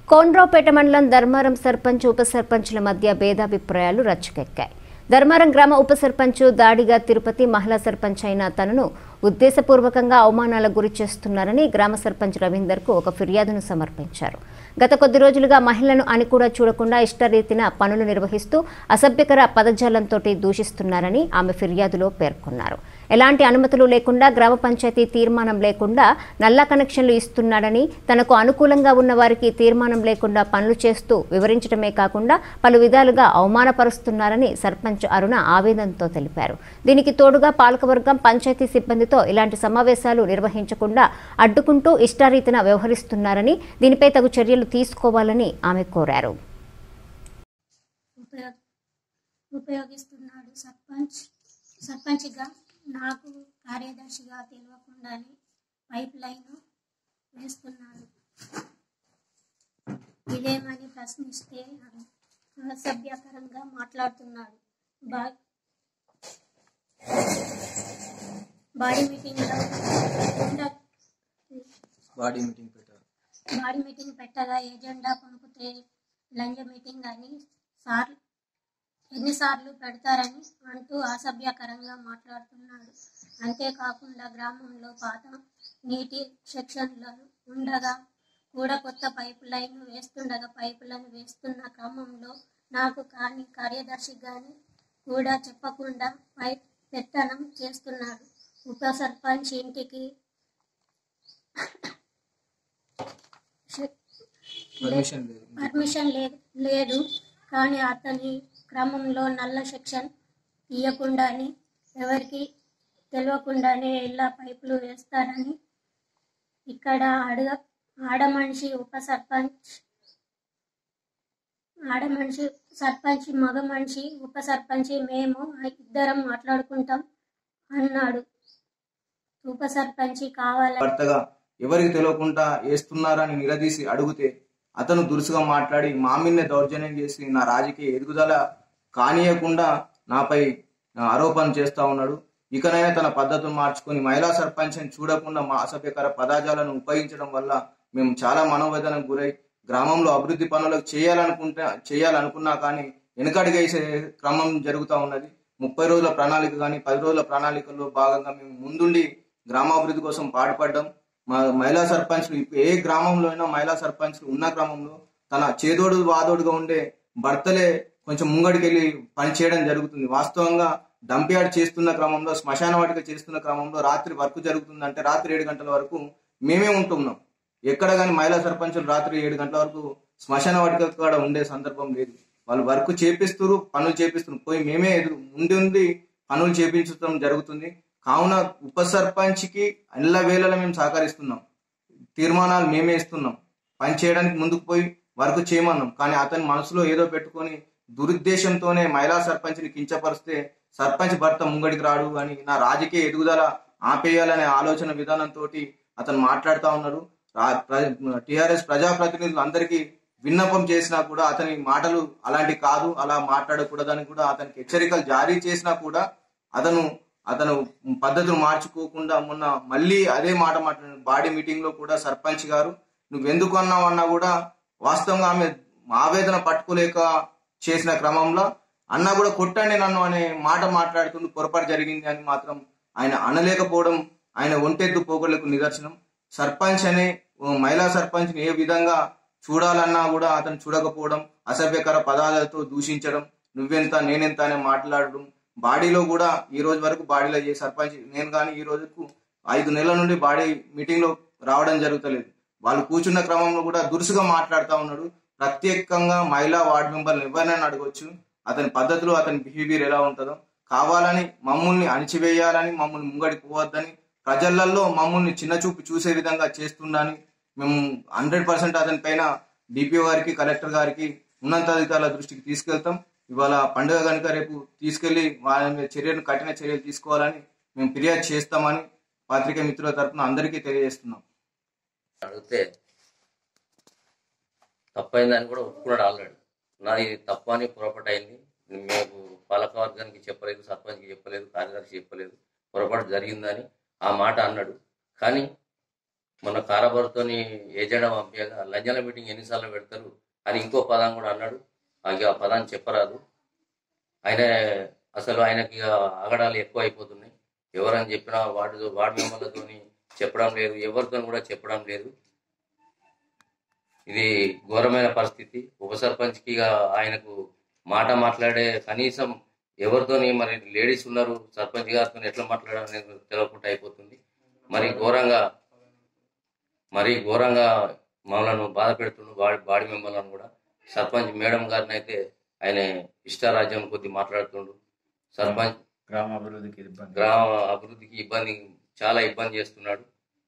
కోనరావుపేట మండలం ధర్మారం సర్పంచ్ ఉప సర్పంచ్ల మధ్య భేదాభిప్రాయాలు రచ్చకెక్కాయి. ధర్మారం గ్రామ ఉప సర్పంచ్ దాడిగా తిరుపతి మహిళా సర్పంచ్ అయిన తనను ఉద్దేశపూర్వకంగా అవమానాలకు గురి చేస్తున్నారని గ్రామ సర్పంచ్ రవీందర్కు ఒక ఫిర్యాదును సమర్పించారు. గత కొద్ది రోజులుగా మహిళలను అని కూడా చూడకుండా ఇష్టరీతిన పనులు నిర్వహిస్తూ అసభ్యకర పదజాలంతో దూషిస్తున్నారని ఆమె ఫిర్యాదులో పేర్కొన్నారు. ఎలాంటి అనుమతులు లేకుండా గ్రామ పంచాయతీ తీర్మానం లేకుండా నల్లా కనెక్షన్లు ఇస్తున్నాడని, తనకు అనుకూలంగా ఉన్న వారికి తీర్మానం లేకుండా పనులు చేస్తూ వివరించడమే కాకుండా పలు విధాలుగా అవమానపరుస్తున్నారని సర్పంచ్ అరుణ ఆవేదనతో తెలిపారు. దీనికి తోడుగా పాలకవర్గం పంచాయతీ సిబ్బందితో ఇలాంటి సమావేశాలు నిర్వహించకుండా అడ్డుకుంటూ ఇష్టారీతిన వ్యవహరిస్తున్నారని, దీనిపై తగు చర్యలు తీసుకోవాలని ఆమె కోరారు. ఉపయోగిస్తున్నాడు సర్పంచ్గా నాకు కార్యదర్శిగా తెలియకుండానే పైప్ లైన్ వేస్తున్నాడు. ఇదేమని ప్రశ్నిస్తే అసభ్యకరంగా మాట్లాడుతున్నాడు. బాడీ మీటింగ్ పెట్టగా ఎజెండా పంపితే లంచ్ మీటింగ్ అని ఎన్నిసార్లు పెడతారని అంటూ అసభ్యకరంగా మాట్లాడుతున్నాడు. అంతేకాకుండా గ్రామంలో పాత నీటి సెక్షన్లను ఉండగా కూడా కొత్త పైపు లైన్ వేస్తున్న క్రమంలో నాకు కానీ కార్యదర్శి కానీ కూడా చెప్పకుండా పైప్ పెత్తనం చేస్తున్నాడు. ఉప సర్పంచ్ ఇంటికి పర్మిషన్ లేదు కానీ అతని క్రమంలో నల్ల సెక్షన్ తీయకుండానే ఎవరికి తెలియకుండానే ఇలా పైపులు వేస్తారని ఇక్కడ ఆడమనిషి సర్పంచ్ మగ మనిషి ఉప సర్పంచ్ మేము ఇద్దరం మాట్లాడుకుంటాం అన్నాడు. ఉప సర్పంచ్ కావాలని ఎవరికి తెలియకుండా వేస్తున్నారని నిలదీసి అడిగితే అతను దురుసుగా మాట్లాడి మా మీదనే దౌర్జన్యం చేసి నా రాజకీయ ఎదుగుదల కానీయకుండా నాపై ఆరోపణ చేస్తా ఉన్నాడు. ఇకనైనా తన పద్ధతులు మార్చుకొని మహిళా సర్పంచ్ని చూడకుండా మా అసభ్యకర పదాజాలను ఉపయోగించడం వల్ల మేము చాలా మనోవేదనకు గురై గ్రామంలో అభివృద్ధి పనులకు చేయాలనుకున్నా కానీ వెనుకడుగేసే క్రమం జరుగుతూ ఉన్నది. 30 రోజుల ప్రణాళిక కానీ 10 రోజుల ప్రణాళికల్లో భాగంగా మేము ముందుండి గ్రామాభివృద్ధి కోసం పాటుపడ్డాం. మా మహిళా సర్పంచ్లు ఏ గ్రామంలో అయినా మహిళా సర్పంచ్లు ఉన్న క్రమంలో తన చేదోడు వాదోడుగా ఉండే భర్తలే కొంచెం ముంగడికి వెళ్ళి పని చేయడం జరుగుతుంది. వాస్తవంగా డంప్యార్డ్ చేస్తున్న క్రమంలో, శ్మశాన వాటిక చేస్తున్న క్రమంలో రాత్రి వర్క్ జరుగుతుందంటే రాత్రి 7 గంటల వరకు మేమే ఉంటున్నాం. ఎక్కడ కానీ మహిళా సర్పంచులు రాత్రి 7 గంటల వరకు శ్మశాన వాటిక కూడా ఉండే సందర్భం లేదు. వాళ్ళు వర్క్ చేపిస్తున్నారు, పనులు చేపిస్తున్నారు. పోయి మేమే ఉండి పనులు చేపించడం జరుగుతుంది. కావున ఉప సర్పంచ్కి అల్ల వేళలో మేము సహకరిస్తున్నాం. తీర్మానాలు మేమే ఇస్తున్నాం. పని చేయడానికి ముందుకు పోయి వర్క్ చేయమన్నాం. కానీ అతని మనసులో ఏదో పెట్టుకొని దురుద్దేశంతోనే మహిళా సర్పంచ్ని కించపరిస్తే సర్పంచ్ భర్త ముంగడికి రాడు అని నా రాజకీయ ఎదుగుదల ఆపేయాలనే ఆలోచన విధానంతో అతను మాట్లాడుతూ ఉన్నాడు. టిఆర్ఎస్ ప్రజాప్రతినిధులు అందరికీ విన్నపం చేసినా కూడా అతని మాటలు అలాంటి కాదు, అలా మాట్లాడకూడదని కూడా అతనికి హెచ్చరికలు జారీ చేసినా కూడా అతను పద్ధతులు మార్చుకోకుండా మొన్న మళ్ళీ అదే మాట మాట్లాడారు. బాడీ మీటింగ్ లో కూడా సర్పంచ్ గారు నువ్వెందుకు అన్నావు అన్నా కూడా వాస్తవంగా ఆమె ఆవేదన పట్టుకోలేక చేసిన క్రమంలో అన్నా కూడా కొట్టండి నన్ను అనే మాట మాట్లాడుతుంటూ పొరపాటు జరిగింది అని మాత్రం ఆయన అనలేకపోవడం ఆయన ఒంటెద్దు పోగొళ్లకు నిదర్శనం. సర్పంచ్ అనే మహిళా సర్పంచ్ని ఏ విధంగా చూడాలన్నా కూడా అతను చూడకపోవడం, అసభ్యకర పదాలతో దూషించడం, నువ్వెంత నేనెంత అనే మాట్లాడడం, బాడీలో కూడా ఈ రోజు వరకు బాడీలో ఏ సర్పంచ్ నేను కానీ ఈ రోజుకు 5 నెలల నుండి బాడీ మీటింగ్ లో రావడం జరుగుతలేదు. వాళ్ళు కూర్చున్న క్రమంలో కూడా దురుసుగా మాట్లాడుతూ ఉన్నాడు. ప్రత్యేకంగా మహిళా వార్డు మెంబర్లు ఎవరినైనా అడగొచ్చు అతని పద్ధతులు, అతని బిహేవియర్ ఎలా ఉంటుందో. కావాలని మమ్మల్ని అణిచివేయాలని, మమ్మల్ని ముంగడికి పోవద్దని, ప్రజలలో మమ్మల్ని చిన్నచూపు చూసే విధంగా చేస్తుండని మేము 100% అతని పైన డిపిఓ గారికి, కలెక్టర్ గారికి, ఉన్నతాధికారుల దృష్టికి తీసుకెళ్తాం. ఇవాళ పండుగ కనుక రేపు తీసుకెళ్లి వాళ్ళ కఠిన చర్యలు తీసుకోవాలని మేము ఫిర్యాదు చేస్తామని పాత్రికేయ మిత్రుల తరఫున అందరికీ తెలియజేస్తున్నాం. అడిగితే తప్పైందని కూడా ఒప్పుకున్నాడు. ఆల్రెడీ నాది తప్పు అని పొరపాటు అయింది, మేము పాలకవర్గానికి చెప్పలేదు, సర్పంచ్కి చెప్పలేదు, కార్యదర్శి చెప్పలేదు, పొరపాటు జరిగిందని ఆ మాట అన్నాడు. కానీ మొన్న కారాబారుతోని ఏజెండా పంపించగా లంజాల మీటింగ్ ఎన్నిసార్లు పెడతారు అని ఇంకో పదం కూడా అన్నాడు. ఆ పదాన్ని చెప్పరాదు. అసలు ఆయనకి ఆగడాలు ఎక్కువ అయిపోతున్నాయి. ఎవరని చెప్పినా వార్డు మెంబర్లతో చెప్పడం లేదు, ఎవరితో కూడా చెప్పడం లేదు. ఇది ఘోరమైన పరిస్థితి. ఉప సర్పంచ్కి ఆయనకు మాట మాట్లాడే కనీసం ఎవరితోని, మరి లేడీస్ ఉన్నారు, సర్పంచ్ గారితో ఎట్లా మాట్లాడాలనేది తెలియకుండా అయిపోతుంది. మరి ఘోరంగా మమ్మల్ని బాధ పెడుతుండు బాడీ మెంబర్లను కూడా. సర్పంచ్ మేడం గారిని అయితే ఆయన ఇష్టారాజ్యం కొద్ది మాట్లాడుతుండు. సర్పంచ్ గ్రామ అభివృద్ధికి చాలా ఇబ్బంది చేస్తున్నాడు.